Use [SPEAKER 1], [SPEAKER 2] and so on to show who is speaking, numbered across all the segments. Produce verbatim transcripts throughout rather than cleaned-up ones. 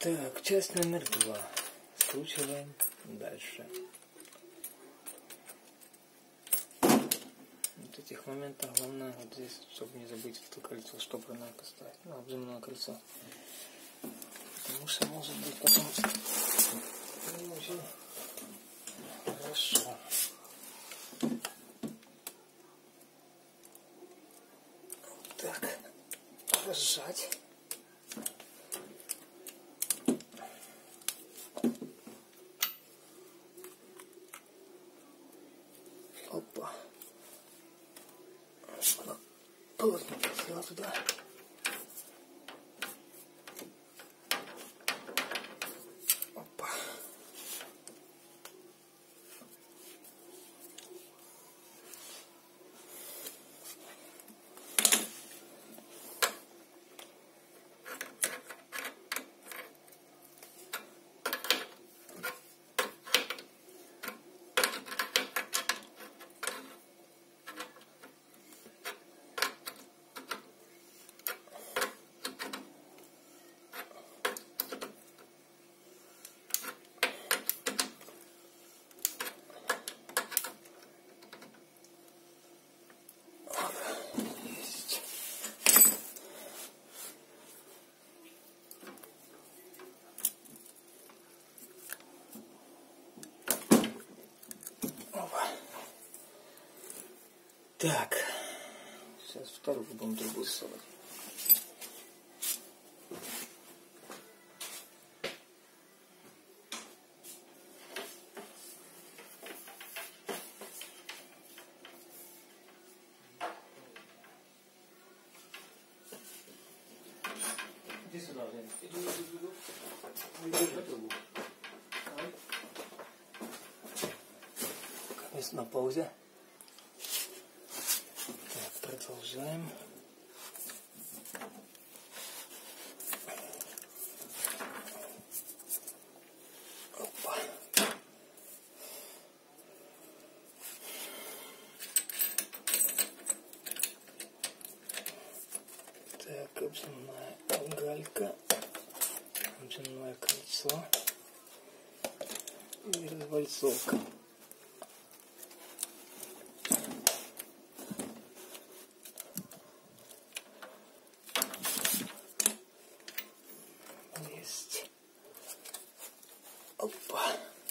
[SPEAKER 1] Так, часть номер два. Скручиваем дальше. Вот этих моментов главное вот здесь, чтобы не забыть это кольцо штопорное поставить, ну, обземное кольцо. Потому что может быть потом не очень хорошо. Так, разжать. Опа. Она плотненько села туда. Опа. Так, сейчас вторую будем трубу ссылать. Иди сюда, Жень. Иди, иди, иди. Иди на трубу. Есть на паузе. Продолжаем. Опа. Так, обземная галька, обземное кольцо и развальцовка. Опа.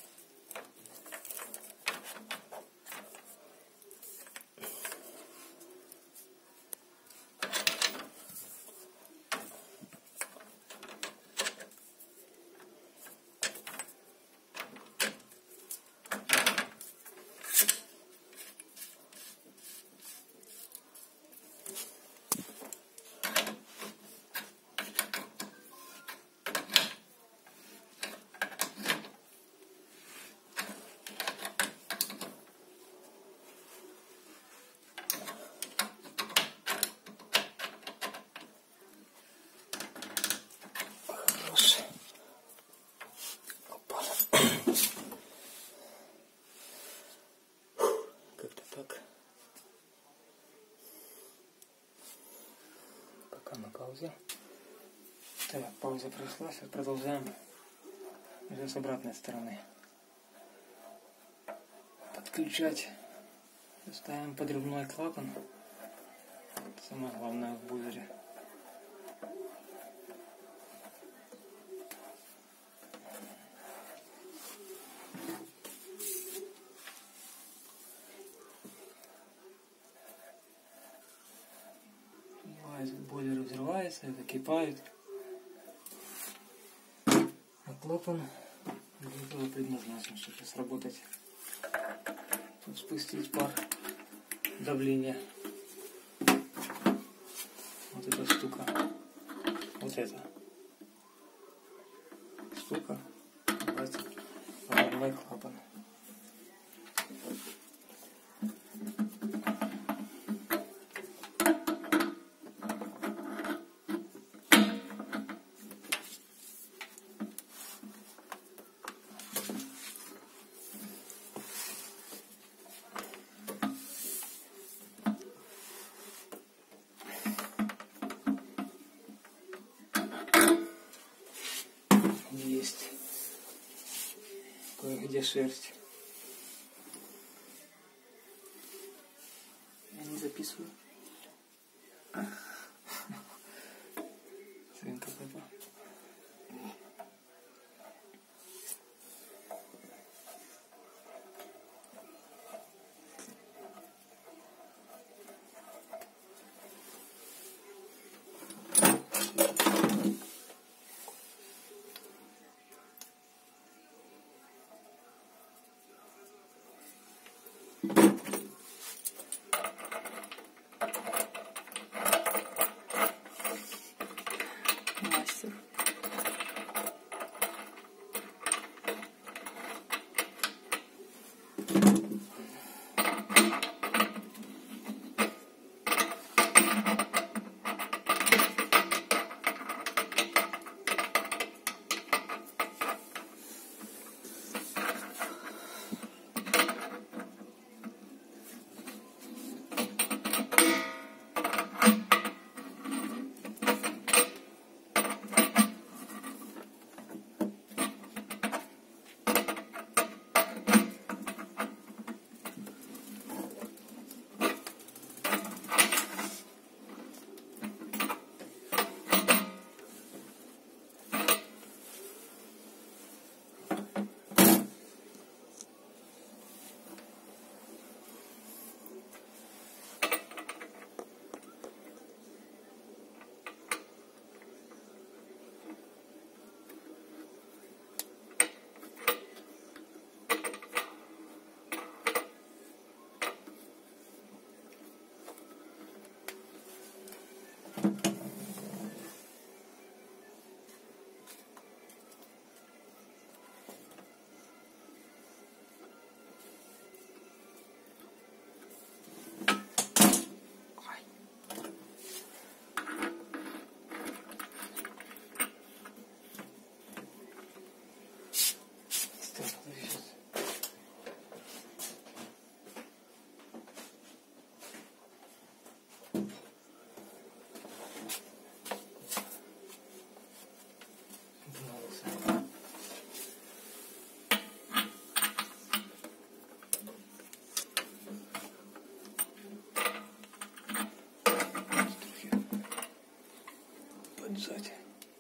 [SPEAKER 1] Как-то так. Пока на паузе. Так, пауза прошла, сейчас продолжаем уже с обратной стороны. Подключать. Ставим подрывной клапан. Самое главное в бузере. Бойлер взрывается, закипает. А клапан для этого предназначен, чтобы сработать. Тут спустить пар давления. Вот эта штука. Вот эта штука. Называется подрывной клапан. Кое-где шерсть. Я не записываю. Свинка попала. Мастер. Поджать.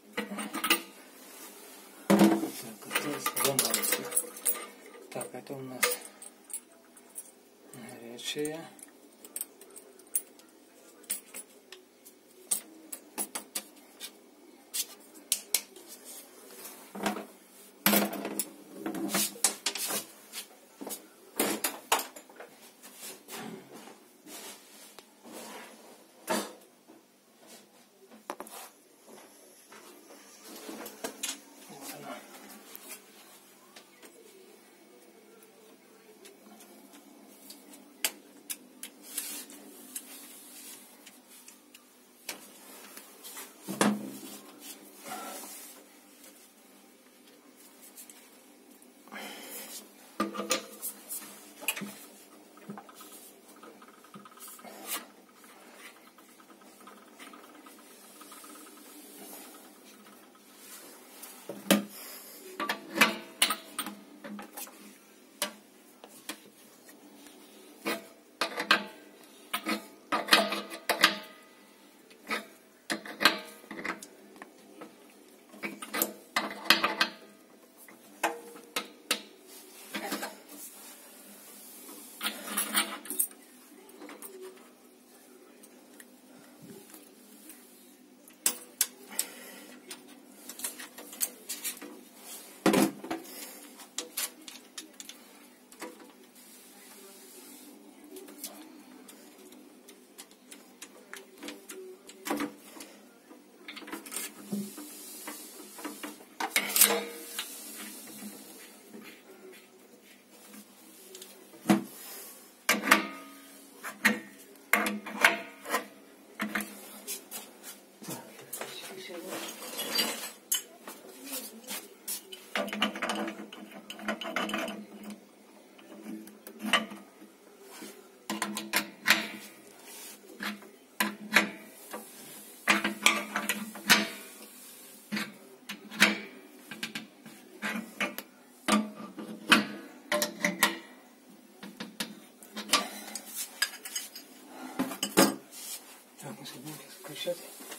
[SPEAKER 1] Так, это у нас горячие. решать.